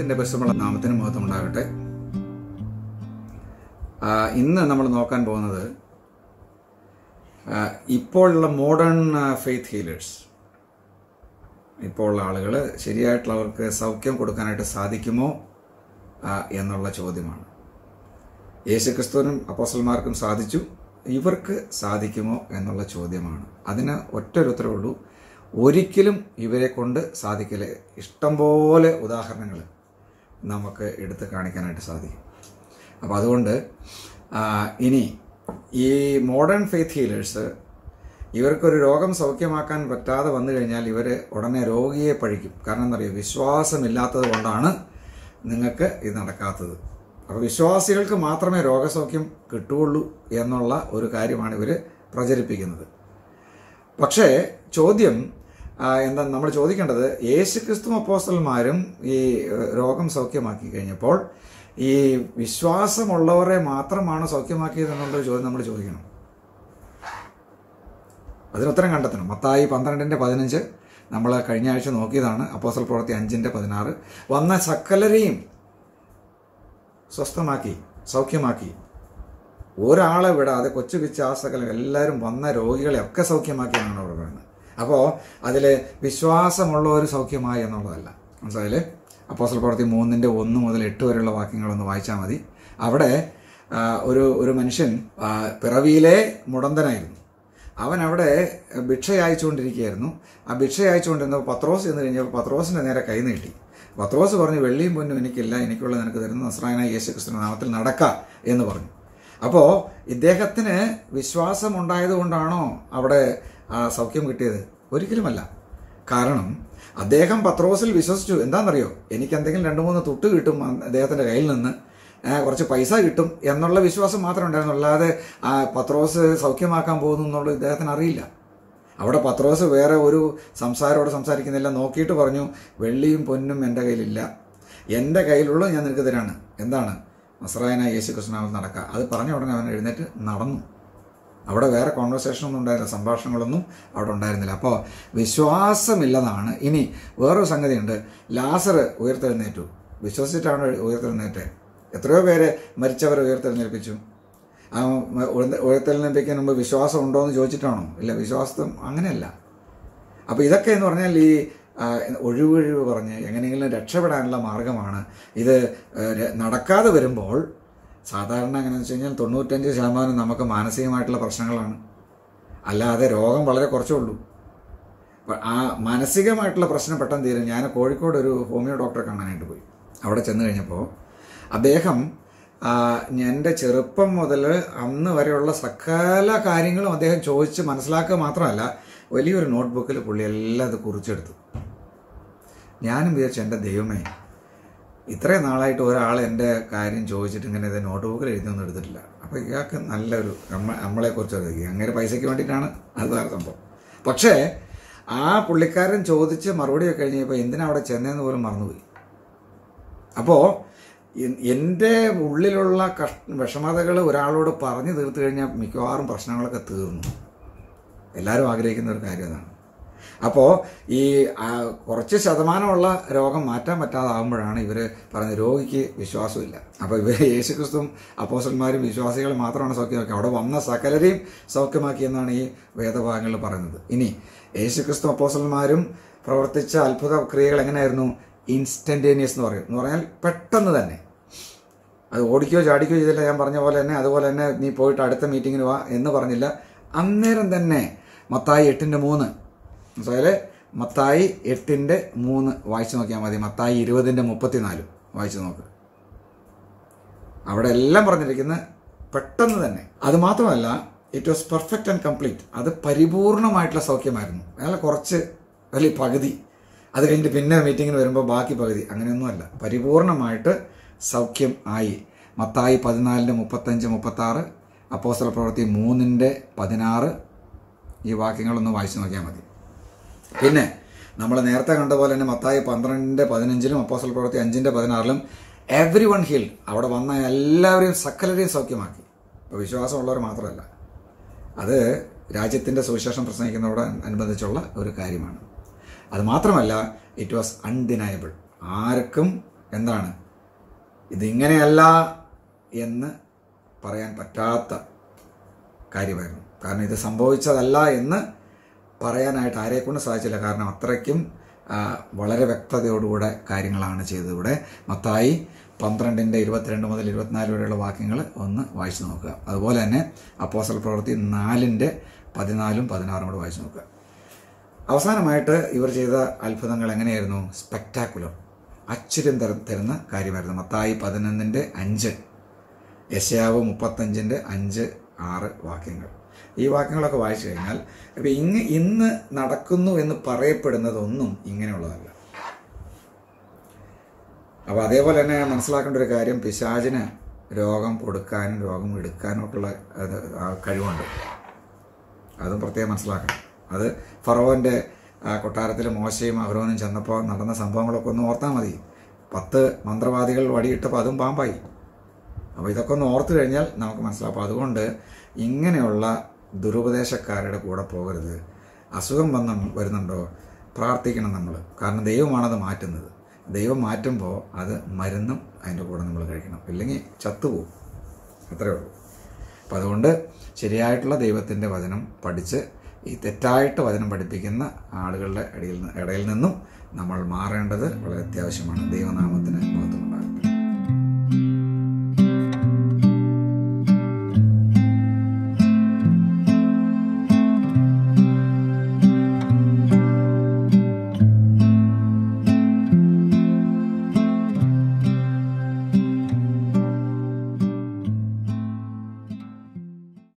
ദൈവത്തിൻ്റെ പരിശുദ്ധമുള്ള നാമത്തിന് മഹത്വം ഉണ്ടാകട്ടെ. ഇന്ന് നമ്മൾ നോക്കാൻ പോകുന്നത് ഇപ്പോഴുള്ള മോഡേൺ ഫെയ്ത്ത് ഹീലേഴ്സ്, ഇപ്പോൾ ഉള്ള ആളുകൾ ശരിയായിട്ടുള്ളവർക്ക് സൗഖ്യം കൊടുക്കാനായിട്ട് സാധിക്കുമോ എന്നുള്ള ചോദ്യമാണ്. യേശുക്രിസ്തുവിനും അപ്പോസ്തലന്മാർക്കും സാധിച്ചു, ഇവർക്ക് സാധിക്കുമോ എന്നുള്ള ചോദ്യമാണ്. അതിന് ഒറ്റൊരു ഉത്തരവുള്ളൂ, ഒരിക്കലും ഇവരെ കൊണ്ട് സാധിക്കില്ല. ഇഷ്ടംപോലെ ഉദാഹരണങ്ങൾ നമുക്ക് എടുത്ത് കാണിക്കാനായിട്ട് സാധിക്കും. അപ്പോൾ അതുകൊണ്ട് ഇനി ഈ മോഡേൺ ഫെയ്ത്ത് ഹീലേഴ്സ് ഇവർക്കൊരു രോഗം സൗഖ്യമാക്കാൻ പറ്റാതെ വന്നു കഴിഞ്ഞാൽ ഇവർ ഉടനെ രോഗിയെ പഴിക്കും. കാരണം എന്താ പറയുക, വിശ്വാസമില്ലാത്തത് കൊണ്ടാണ് നിങ്ങൾക്ക് ഇത് നടക്കാത്തത്. അപ്പോൾ വിശ്വാസികൾക്ക് മാത്രമേ രോഗസൗഖ്യം കിട്ടുകയുള്ളൂ എന്നുള്ള ഒരു കാര്യമാണ് ഇവർ പ്രചരിപ്പിക്കുന്നത്. പക്ഷേ ചോദ്യം എന്താ നമ്മൾ ചോദിക്കേണ്ടത്, യേശുക്രിസ്തു അപ്പോസ്തലന്മാരും ഈ രോഗം സൗഖ്യമാക്കി കഴിഞ്ഞപ്പോൾ ഈ വിശ്വാസമുള്ളവരെ മാത്രമാണ് സൗഖ്യമാക്കിയത് എന്നുള്ളൊരു ചോദ്യം നമ്മൾ ചോദിക്കണം. അതിനുത്തരം കണ്ടെത്തണം. മത്തായി 12:15 നമ്മൾ കഴിഞ്ഞ ആഴ്ച നോക്കിയതാണ്. അപ്പോസ്തല പ്രവൃത്തി 5:16 വന്ന സകലരെയും സ്വസ്ഥമാക്കി, സൗഖ്യമാക്കി, ഒരാളെ വിടാതെ കൊച്ചു പിച്ചാസകലം എല്ലാവരും വന്ന രോഗികളെ ഒക്കെ സൗഖ്യമാക്കിയാണ് അവിടെ പറയുന്നത്. അപ്പോൾ അതിൽ വിശ്വാസമുള്ളവർ സൗഖ്യമായി എന്നുള്ളതല്ല. മനസ്സിലായില്ലേ? അപ്പോസ്തല പ്രവൃത്തി 3:1 മുതൽ 8 വരെയുള്ള വാക്യങ്ങളൊന്ന് വായിച്ചാൽ മതി. അവിടെ ഒരു മനുഷ്യൻ പിറവിയിലെ മുടന്തനായിരുന്നു. അവൻ അവിടെ ഭിക്ഷ അയച്ചുകൊണ്ടിരിക്കുകയായിരുന്നു. ആ ഭിക്ഷ അയച്ചുകൊണ്ടിരുന്നപ്പോൾ പത്രോസ് എന്ന് കഴിഞ്ഞപ്പോൾ പത്രോസിൻ്റെ നേരെ കൈ നീട്ടി. പത്രോസ് പറഞ്ഞു, വെള്ളിയും പൊന്നും എനിക്കില്ല, എനിക്കുള്ള നിനക്ക് തരുന്ന നസ്രായനായ യേശുക്രിസ്തുവിന്റെ നാമത്തിൽ നടക്ക എന്ന് പറഞ്ഞു. അപ്പോൾ ഇദ്ദേഹത്തിന് വിശ്വാസം ഉണ്ടായതുകൊണ്ടാണോ അവിടെ സൗഖ്യം കിട്ടിയത്? ഒരിക്കലുമല്ല. കാരണം അദ്ദേഹം പത്രോസിൽ വിശ്വസിച്ചു. എന്താണെന്നറിയോ, എനിക്ക് എന്തെങ്കിലും 2-3 തുട്ട് കിട്ടും അദ്ദേഹത്തിൻ്റെ കയ്യിൽ നിന്ന്, കുറച്ച് പൈസ കിട്ടും എന്നുള്ള വിശ്വാസം മാത്രമേ ഉണ്ടായിരുന്നു. അല്ലാതെ പത്രോസ് സൗഖ്യമാക്കാൻ പോകുന്നു എന്നുള്ളത് ഇദ്ദേഹത്തിന് അറിയില്ല. അവിടെ പത്രോസ് വേറെ ഒരു സംസാരോട് സംസാരിക്കുന്നില്ല. നോക്കിയിട്ട് പറഞ്ഞു, വെള്ളിയും പൊന്നും എൻ്റെ കയ്യിലില്ല, എൻ്റെ കയ്യിലുള്ളത് ഞാൻ നിനക്ക് തരാണ്. എന്താണ്? നസ്രായനായ യേശുക്രിസ്തുവിനാൽ നടക്കുക. അത് പറഞ്ഞ ഉടനെ അവൻ എഴുന്നേറ്റ് നടന്നു. അവിടെ വേറെ കോൺവെർസേഷനൊന്നും ഉണ്ടായിരുന്നില്ല, സംഭാഷണങ്ങളൊന്നും അവിടെ ഉണ്ടായിരുന്നില്ല. അപ്പോൾ വിശ്വാസമില്ലതാണ്. ഇനി വേറൊരു സംഗതിയുണ്ട്. ലാസർ ഉയർത്തെഴുന്നേറ്റു, വിശ്വസിച്ചിട്ടാണ് ഉയർത്തെഴുന്നേറ്റ്. എത്രയോ പേരെ മരിച്ചവരെ ഉയർത്തെഴുന്നേൽപ്പിച്ചു. ഉയർത്തെഴുന്നേൽപ്പിക്കാൻ മുമ്പ് വിശ്വാസം ഉണ്ടോ എന്ന് ചോദിച്ചിട്ടാണോ? ഇല്ല, വിശ്വാസം അങ്ങനെയല്ല. അപ്പോൾ ഇതൊക്കെ എന്ന് പറഞ്ഞാൽ ഈ ഒഴിവൊഴിവ് പറഞ്ഞ് എങ്ങനെയെങ്കിലും രക്ഷപ്പെടാനുള്ള മാർഗമാണ്. ഇത് നടക്കാതെ വരുമ്പോൾ സാധാരണ എങ്ങനെയാണെന്ന് വെച്ച് കഴിഞ്ഞാൽ 95% നമുക്ക് മാനസികമായിട്ടുള്ള പ്രശ്നങ്ങളാണ്. അല്ലാതെ രോഗം വളരെ കുറച്ചേ ഉള്ളൂ. ആ മാനസികമായിട്ടുള്ള പ്രശ്നം പെട്ടെന്ന് തീരും. ഞാൻ കോഴിക്കോട് ഒരു ഹോമിയോ ഡോക്ടറെ കാണാനായിട്ട് പോയി. അവിടെ ചെന്ന് കഴിഞ്ഞപ്പോൾ അദ്ദേഹം എൻ്റെ ചെറുപ്പം മുതൽ അന്ന് വരെയുള്ള സകല കാര്യങ്ങളും അദ്ദേഹം ചോദിച്ച് മനസ്സിലാക്കുക മാത്രമല്ല, വലിയൊരു നോട്ട്ബുക്കിൽ പുള്ളി എല്ലാം അത് കുറിച്ചെടുത്തു. ഞാനും വിചാരിച്ചു, എൻ്റെ ദൈവമേ, ഇത്രയും നാളായിട്ട് ഒരാൾ എൻ്റെ കാര്യം ചോദിച്ചിട്ട് ഇങ്ങനെ ഇത് നോട്ട്ബുക്കിൽ എഴുതിയൊന്നും എടുത്തിട്ടില്ല. അപ്പോൾ ഇയാൾക്ക് നല്ലൊരു നമ്മളെക്കുറിച്ച് അറിയിക്കുക. അങ്ങനെ പൈസയ്ക്ക് വേണ്ടിയിട്ടാണ് അത് വേറെ സംഭവം. പക്ഷേ ആ പുള്ളിക്കാരൻ ചോദിച്ച് മറുപടിയൊക്കെ കഴിഞ്ഞപ്പോൾ എന്തിനാ അവിടെ ചെന്നതെന്ന് പോലും മറന്നുപോയി. അപ്പോൾ എൻ്റെ ഉള്ളിലുള്ള വിഷമതകൾ ഒരാളോട് പറഞ്ഞു തീർത്തു കഴിഞ്ഞാൽ മിക്കവാറും പ്രശ്നങ്ങളൊക്കെ തീർന്നു. എല്ലാവരും ആഗ്രഹിക്കുന്ന ഒരു കാര്യം അതാണ്. അപ്പോൾ ഈ കുറച്ച് ശതമാനമുള്ള രോഗം മാറ്റാൻ പറ്റാതാകുമ്പോഴാണ് ഇവർ പറഞ്ഞ രോഗിക്ക് വിശ്വാസമില്ല. അപ്പോൾ ഇവർ യേശുക്രിസ്തുവും അപ്പോസ്തലന്മാരും വിശ്വാസികൾ മാത്രമാണ് സൗഖ്യമാക്കി. അവിടെ വന്ന സകലരെയും സൗഖ്യമാക്കിയെന്നാണ് ഈ വേദഭാഗങ്ങളിൽ പറയുന്നത്. ഇനി യേശുക്രിസ്തു അപ്പോസ്തലന്മാരും പ്രവർത്തിച്ച അത്ഭുത ക്രിയകൾ എങ്ങനെയായിരുന്നു? ഇൻസ്റ്റൻറ്റേനിയസ് എന്ന് പറയും. എന്ന് പറഞ്ഞാൽ പെട്ടെന്ന് തന്നെ. അത് ഓടിക്കോ ചാടിക്കോ ചെയ്തില്ല. ഞാൻ പറഞ്ഞ പോലെ തന്നെ, അതുപോലെ തന്നെ നീ പോയിട്ട് അടുത്ത മീറ്റിങ്ങിന് വാ എന്ന് പറഞ്ഞില്ല, അന്നേരം തന്നെ. മത്തായി 8:3 മനസ്സിലായാലേ? മത്തായി 8:3 വായിച്ചു നോക്കിയാൽ മതി. മത്തായി 20:34 വായിച്ചു നോക്ക്. അവിടെ എല്ലാം പറഞ്ഞിരിക്കുന്നത് പെട്ടെന്ന് തന്നെ. അത് മാത്രമല്ല, it was perfect and complete. അത് പരിപൂർണമായിട്ടുള്ള സൗഖ്യമായിരുന്നു. അയാൾ കുറച്ച് വലിയ പകുതി, അത് കഴിഞ്ഞിട്ട് പിന്നെ മീറ്റിങ്ങിന് വരുമ്പോൾ ബാക്കി പകുതി, അങ്ങനെയൊന്നുമല്ല. പരിപൂർണമായിട്ട് സൗഖ്യം ആയി. മത്തായി 14:35-36, അപ്പോസ്തല പ്രവൃത്തി 3:16 ഈ വാക്യങ്ങളൊന്ന് വായിച്ചു നോക്കിയാൽ മതി. പിന്നെ നമ്മൾ നേരത്തെ കണ്ട പോലെ തന്നെ മത്തായി 12:15 അപ്പോസ്തല പ്രവൃത്തി 5:16 എവ്രി വൺ ഹീൽ. അവിടെ വന്ന എല്ലാവരെയും സകലരെയും സൗഖ്യമാക്കി. അപ്പോൾ വിശ്വാസമുള്ളവർ മാത്രമല്ല, അത് രാജ്യത്തിൻ്റെ സുവിശേഷം പ്രസംഗിക്കുന്നതോട് അനുബന്ധിച്ചുള്ള ഒരു കാര്യമാണ്. അത് മാത്രമല്ല, ഇറ്റ് വാസ് അൺഡിനയബിൾ. ആർക്കും എന്താണ്? ഇതിങ്ങനെയല്ല എന്ന് പറയാൻ പറ്റാത്ത കാര്യമായിരുന്നു. കാരണം ഇത് സംഭവിച്ചതല്ല എന്ന് പറയാനായിട്ട് ആരെക്കൊണ്ട് സാധിച്ചില്ല. കാരണം അത്രയ്ക്കും വളരെ വ്യക്തതയോടുകൂടെ കാര്യങ്ങളാണ് ചെയ്തത്. ഇവിടെ മത്തായി 12:22 മുതൽ 24 വരെയുള്ള വാക്യങ്ങൾ ഒന്ന് വായിച്ചു നോക്കുക. അതുപോലെ തന്നെ അപ്പോസ്തല പ്രവൃത്തി 4:14 16 കൂടെ വായിച്ചു നോക്കുക. അവസാനമായിട്ട് ഇവർ ചെയ്ത അത്ഭുതങ്ങൾ എങ്ങനെയായിരുന്നു? സ്പെക്ടാക്കുലർ, ആശ്ചര്യം തരുന്ന കാര്യമായിരുന്നു. മത്തായി 11:5, യെശയ്യാവ് 35:5, 6 വാക്യങ്ങൾ. ഈ വാക്യങ്ങളൊക്കെ വായിച്ചു കഴിഞ്ഞാൽ ഇപ്പം ഇന്ന് നടക്കുന്നു എന്ന് പറയപ്പെടുന്നതൊന്നും ഇങ്ങനെയുള്ളതല്ല. അപ്പോൾ അതേപോലെ തന്നെ മനസ്സിലാക്കേണ്ട ഒരു കാര്യം, പിശാചിന് രോഗം കൊടുക്കാനും രോഗം എടുക്കാനും ഒക്കെയുള്ള കഴിവുണ്ട്. അതും പ്രത്യേകം മനസ്സിലാക്കണം. അത് ഫറവോൻ്റെ കൊട്ടാരത്തിൽ മോശയും അഹ്റോനും ചെന്നപ്പോൾ നടന്ന സംഭവങ്ങളൊക്കെ ഒന്ന് ഓർത്താൽ മതി. 10 മന്ത്രവാദികൾ വടിയിട്ടപ്പോൾ അതും പാമ്പായി. അപ്പോൾ ഇതൊക്കെ ഒന്ന് ഓർത്തു കഴിഞ്ഞാൽ നമുക്ക് മനസ്സിലാവും. അതുകൊണ്ട് ഇങ്ങനെയുള്ള ദുരുപദേശക്കാരുടെ കൂടെ പോകരുത്. അസുഖം വരുന്നുണ്ടോ പ്രാർത്ഥിക്കണം നമ്മൾ. കാരണം ദൈവമാണത് മാറ്റുന്നത്. ദൈവം മാറ്റുമ്പോൾ അത് മരുന്നും അതിൻ്റെ കൂടെ നമ്മൾ കഴിക്കണം, ഇല്ലെങ്കിൽ ചത്തുപോകും. അത്രയേ ഉള്ളൂ. അപ്പം അതുകൊണ്ട് ശരിയായിട്ടുള്ള ദൈവത്തിൻ്റെ വചനം പഠിച്ച് ഈ തെറ്റായിട്ട് വചനം പഠിപ്പിക്കുന്ന ആളുകളുടെ ഇടയിൽ നിന്നും നമ്മൾ മാറേണ്ടത് വളരെ അത്യാവശ്യമാണ്. ദൈവനാമത്തിന് മഹത്വം ഉണ്ടാകട്ടെ.